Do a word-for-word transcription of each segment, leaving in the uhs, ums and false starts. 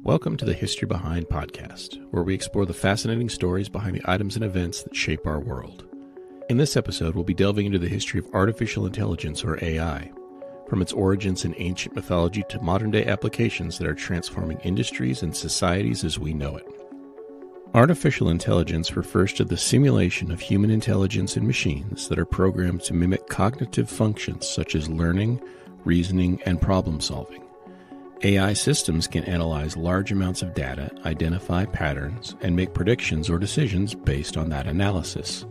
Welcome to the History Behind podcast, where we explore the fascinating stories behind the items and events that shape our world. In this episode, we'll be delving into the history of artificial intelligence, or A I, from its origins in ancient mythology to modern-day applications that are transforming industries and societies as we know it. Artificial intelligence refers to the simulation of human intelligence in machines that are programmed to mimic cognitive functions such as learning, reasoning, and problem-solving. A I systems can analyze large amounts of data, identify patterns, and make predictions or decisions based on that analysis.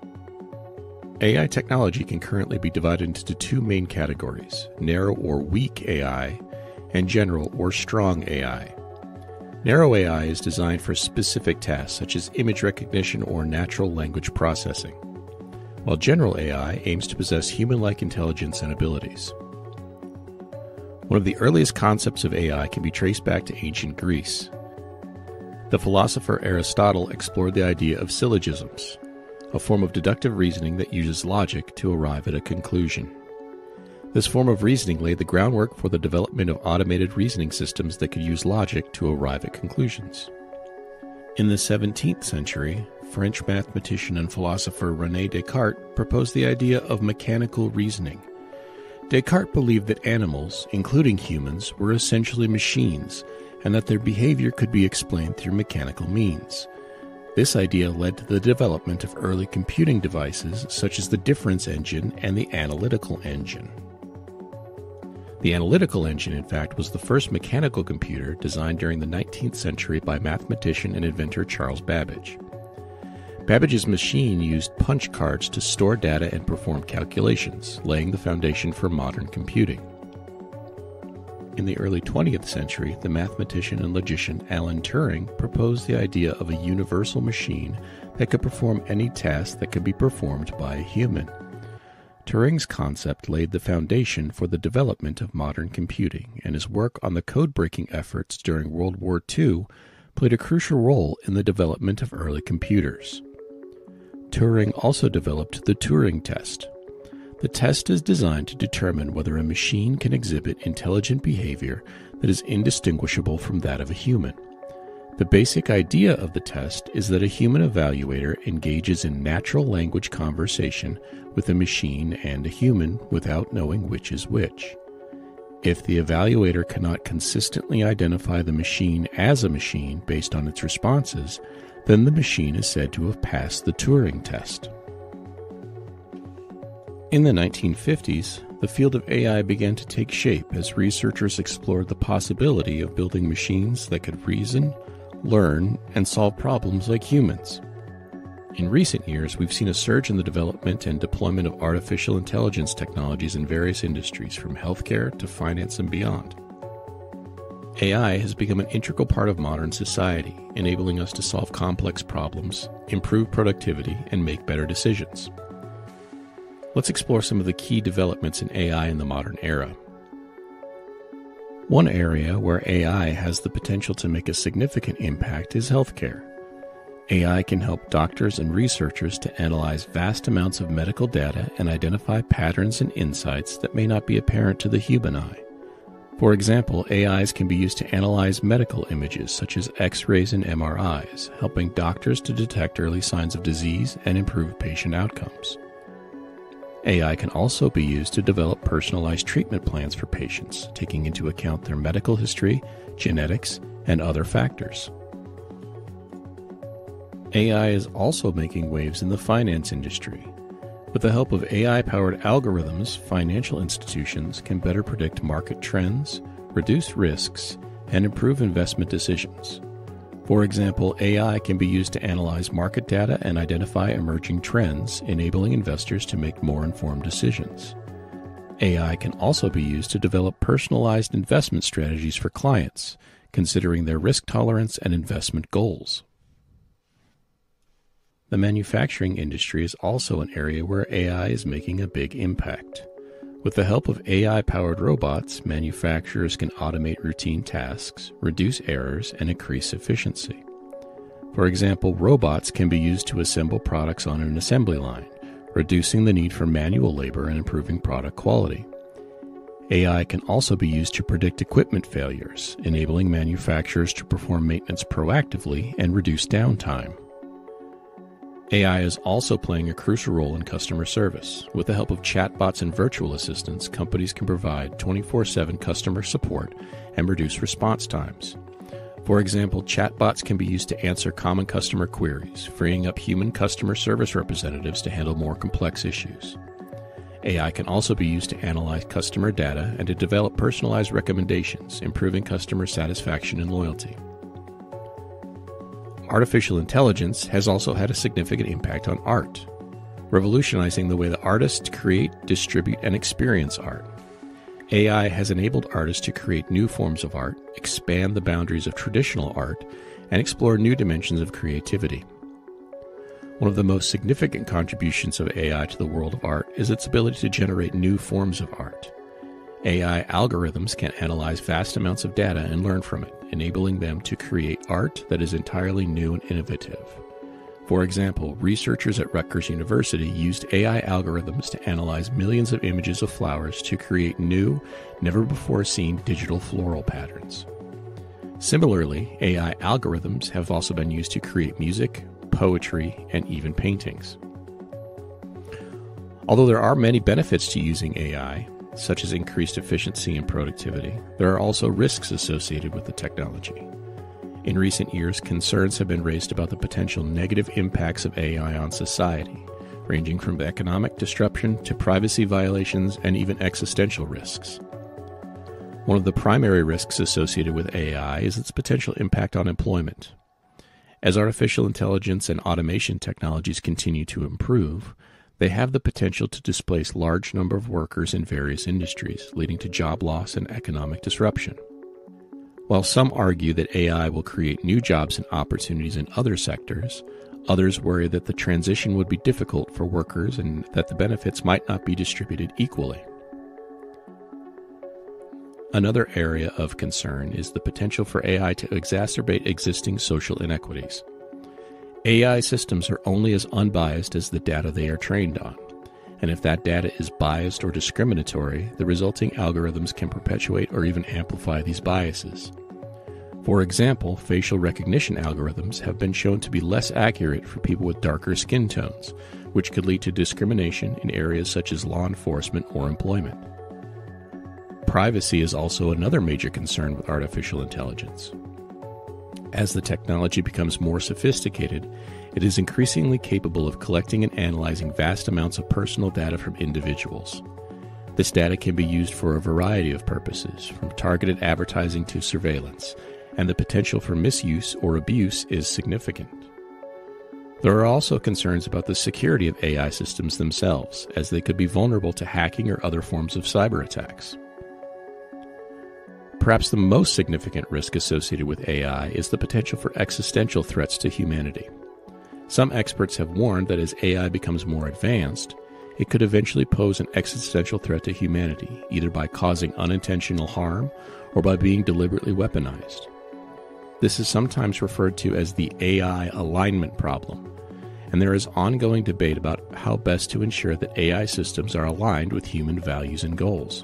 A I technology can currently be divided into two main categories: narrow or weak A I, and general or strong A I. Narrow A I is designed for specific tasks such as image recognition or natural language processing, while general A I aims to possess human-like intelligence and abilities. One of the earliest concepts of A I can be traced back to ancient Greece. The philosopher Aristotle explored the idea of syllogisms, a form of deductive reasoning that uses logic to arrive at a conclusion. This form of reasoning laid the groundwork for the development of automated reasoning systems that could use logic to arrive at conclusions. In the seventeenth century, French mathematician and philosopher René Descartes proposed the idea of mechanical reasoning. Descartes believed that animals, including humans, were essentially machines, and that their behavior could be explained through mechanical means. This idea led to the development of early computing devices such as the difference engine and the analytical engine. The analytical engine, in fact, was the first mechanical computer designed during the nineteenth century by mathematician and inventor Charles Babbage. Babbage's machine used punch cards to store data and perform calculations, laying the foundation for modern computing. In the early twentieth century, the mathematician and logician Alan Turing proposed the idea of a universal machine that could perform any task that could be performed by a human. Turing's concept laid the foundation for the development of modern computing, and his work on the code-breaking efforts during World War Two played a crucial role in the development of early computers. Turing also developed the Turing test. The test is designed to determine whether a machine can exhibit intelligent behavior that is indistinguishable from that of a human. The basic idea of the test is that a human evaluator engages in natural language conversation with a machine and a human without knowing which is which. If the evaluator cannot consistently identify the machine as a machine based on its responses, then the machine is said to have passed the Turing test. In the nineteen fifties, the field of A I began to take shape as researchers explored the possibility of building machines that could reason, learn, and solve problems like humans. In recent years, we've seen a surge in the development and deployment of artificial intelligence technologies in various industries, from healthcare to finance and beyond. A I has become an integral part of modern society, enabling us to solve complex problems, improve productivity, and make better decisions. Let's explore some of the key developments in A I in the modern era. One area where A I has the potential to make a significant impact is healthcare. A I can help doctors and researchers to analyze vast amounts of medical data and identify patterns and insights that may not be apparent to the human eye. For example, A Is can be used to analyze medical images such as X-rays and M R Is, helping doctors to detect early signs of disease and improve patient outcomes. A I can also be used to develop personalized treatment plans for patients, taking into account their medical history, genetics, and other factors. A I is also making waves in the finance industry. With the help of A I-powered algorithms, financial institutions can better predict market trends, reduce risks, and improve investment decisions. For example, A I can be used to analyze market data and identify emerging trends, enabling investors to make more informed decisions. A I can also be used to develop personalized investment strategies for clients, considering their risk tolerance and investment goals. The manufacturing industry is also an area where A I is making a big impact. With the help of A I-powered robots, manufacturers can automate routine tasks, reduce errors, and increase efficiency. For example, robots can be used to assemble products on an assembly line, reducing the need for manual labor and improving product quality. A I can also be used to predict equipment failures, enabling manufacturers to perform maintenance proactively and reduce downtime. A I is also playing a crucial role in customer service. With the help of chatbots and virtual assistants, companies can provide twenty-four seven customer support and reduce response times. For example, chatbots can be used to answer common customer queries, freeing up human customer service representatives to handle more complex issues. A I can also be used to analyze customer data and to develop personalized recommendations, improving customer satisfaction and loyalty. Artificial intelligence has also had a significant impact on art, revolutionizing the way that artists create, distribute, and experience art. A I has enabled artists to create new forms of art, expand the boundaries of traditional art, and explore new dimensions of creativity. One of the most significant contributions of A I to the world of art is its ability to generate new forms of art. A I algorithms can analyze vast amounts of data and learn from it, enabling them to create art that is entirely new and innovative. For example, researchers at Rutgers University used A I algorithms to analyze millions of images of flowers to create new, never-before-seen digital floral patterns. Similarly, A I algorithms have also been used to create music, poetry, and even paintings. Although there are many benefits to using A I, such as increased efficiency and productivity, there are also risks associated with the technology. In recent years, concerns have been raised about the potential negative impacts of A I on society, ranging from economic disruption to privacy violations and even existential risks. One of the primary risks associated with A I is its potential impact on employment. As artificial intelligence and automation technologies continue to improve, they have the potential to displace large number of workers in various industries, leading to job loss and economic disruption. While some argue that A I will create new jobs and opportunities in other sectors, others worry that the transition would be difficult for workers and that the benefits might not be distributed equally. Another area of concern is the potential for A I to exacerbate existing social inequities. A I systems are only as unbiased as the data they are trained on, and if that data is biased or discriminatory, the resulting algorithms can perpetuate or even amplify these biases. For example, facial recognition algorithms have been shown to be less accurate for people with darker skin tones, which could lead to discrimination in areas such as law enforcement or employment. Privacy is also another major concern with artificial intelligence. As the technology becomes more sophisticated, it is increasingly capable of collecting and analyzing vast amounts of personal data from individuals. This data can be used for a variety of purposes, from targeted advertising to surveillance, and the potential for misuse or abuse is significant. There are also concerns about the security of A I systems themselves, as they could be vulnerable to hacking or other forms of cyber attacks. Perhaps the most significant risk associated with A I is the potential for existential threats to humanity. Some experts have warned that as A I becomes more advanced, it could eventually pose an existential threat to humanity, either by causing unintentional harm or by being deliberately weaponized. This is sometimes referred to as the A I alignment problem, and there is ongoing debate about how best to ensure that A I systems are aligned with human values and goals.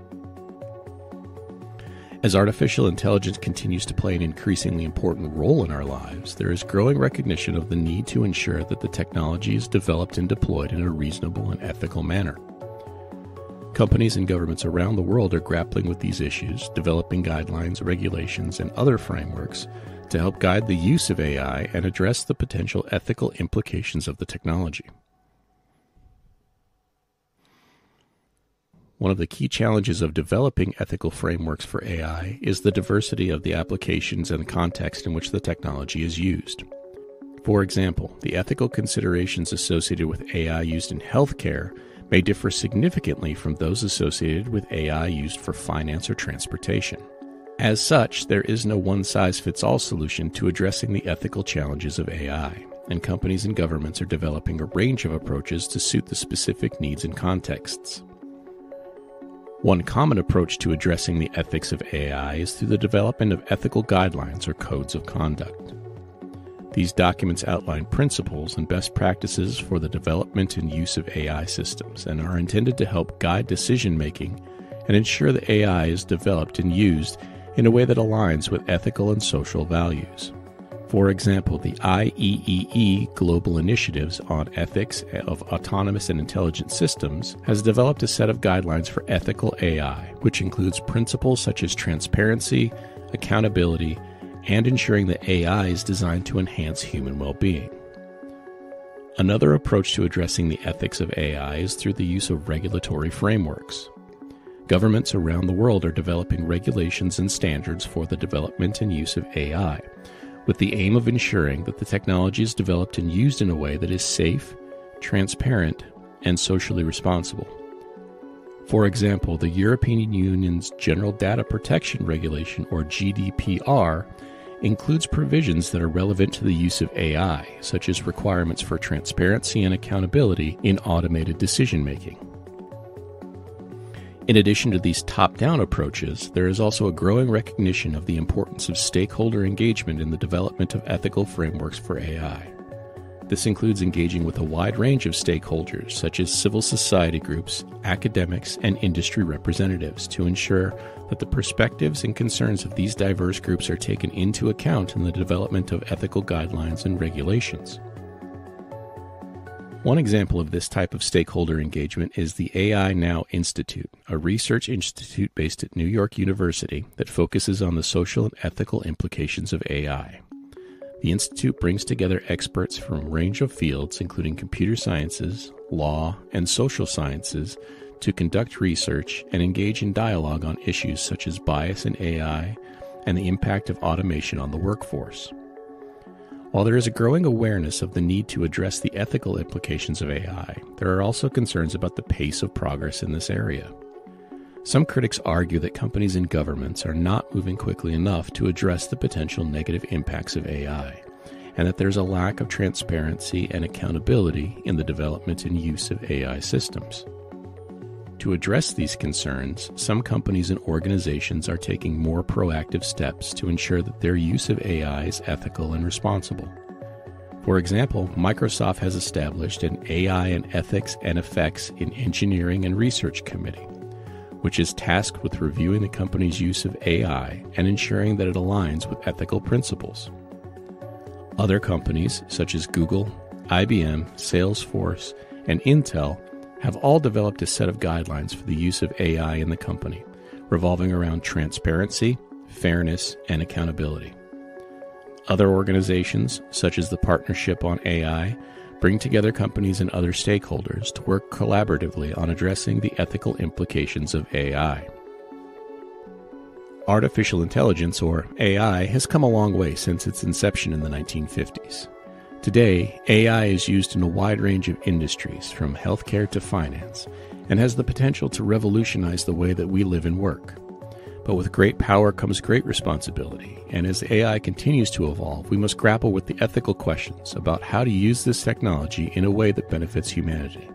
As artificial intelligence continues to play an increasingly important role in our lives, there is growing recognition of the need to ensure that the technology is developed and deployed in a reasonable and ethical manner. Companies and governments around the world are grappling with these issues, developing guidelines, regulations, and other frameworks to help guide the use of A I and address the potential ethical implications of the technology. One of the key challenges of developing ethical frameworks for A I is the diversity of the applications and the context in which the technology is used. For example, the ethical considerations associated with A I used in healthcare may differ significantly from those associated with A I used for finance or transportation. As such, there is no one-size-fits-all solution to addressing the ethical challenges of A I, and companies and governments are developing a range of approaches to suit the specific needs and contexts. One common approach to addressing the ethics of A I is through the development of ethical guidelines or codes of conduct. These documents outline principles and best practices for the development and use of A I systems and are intended to help guide decision-making and ensure that A I is developed and used in a way that aligns with ethical and social values. For example, the I E E E Global Initiatives on Ethics of Autonomous and Intelligent Systems has developed a set of guidelines for ethical A I, which includes principles such as transparency, accountability, and ensuring that A I is designed to enhance human well-being. Another approach to addressing the ethics of A I is through the use of regulatory frameworks. Governments around the world are developing regulations and standards for the development and use of A I, with the aim of ensuring that the technology is developed and used in a way that is safe, transparent, and socially responsible. For example, the European Union's General Data Protection Regulation, or G D P R, includes provisions that are relevant to the use of A I, such as requirements for transparency and accountability in automated decision-making. In addition to these top-down approaches, there is also a growing recognition of the importance of stakeholder engagement in the development of ethical frameworks for A I. This includes engaging with a wide range of stakeholders, such as civil society groups, academics, and industry representatives, to ensure that the perspectives and concerns of these diverse groups are taken into account in the development of ethical guidelines and regulations. One example of this type of stakeholder engagement is the A I Now Institute, a research institute based at New York University that focuses on the social and ethical implications of A I. The institute brings together experts from a range of fields, including computer sciences, law, and social sciences, to conduct research and engage in dialogue on issues such as bias in A I and the impact of automation on the workforce. While there is a growing awareness of the need to address the ethical implications of A I, there are also concerns about the pace of progress in this area. Some critics argue that companies and governments are not moving quickly enough to address the potential negative impacts of A I, and that there's a lack of transparency and accountability in the development and use of A I systems. To address these concerns, some companies and organizations are taking more proactive steps to ensure that their use of A I is ethical and responsible. For example, Microsoft has established an A I and Ethics and Effects in Engineering and Research Committee, which is tasked with reviewing the company's use of A I and ensuring that it aligns with ethical principles. Other companies, such as Google, I B M, Salesforce, and Intel, have all developed a set of guidelines for the use of A I in the company, revolving around transparency, fairness, and accountability. Other organizations, such as the Partnership on A I, bring together companies and other stakeholders to work collaboratively on addressing the ethical implications of A I. Artificial intelligence, or A I, has come a long way since its inception in the nineteen fifties. Today, A I is used in a wide range of industries, from healthcare to finance, and has the potential to revolutionize the way that we live and work. But with great power comes great responsibility, and as A I continues to evolve, we must grapple with the ethical questions about how to use this technology in a way that benefits humanity.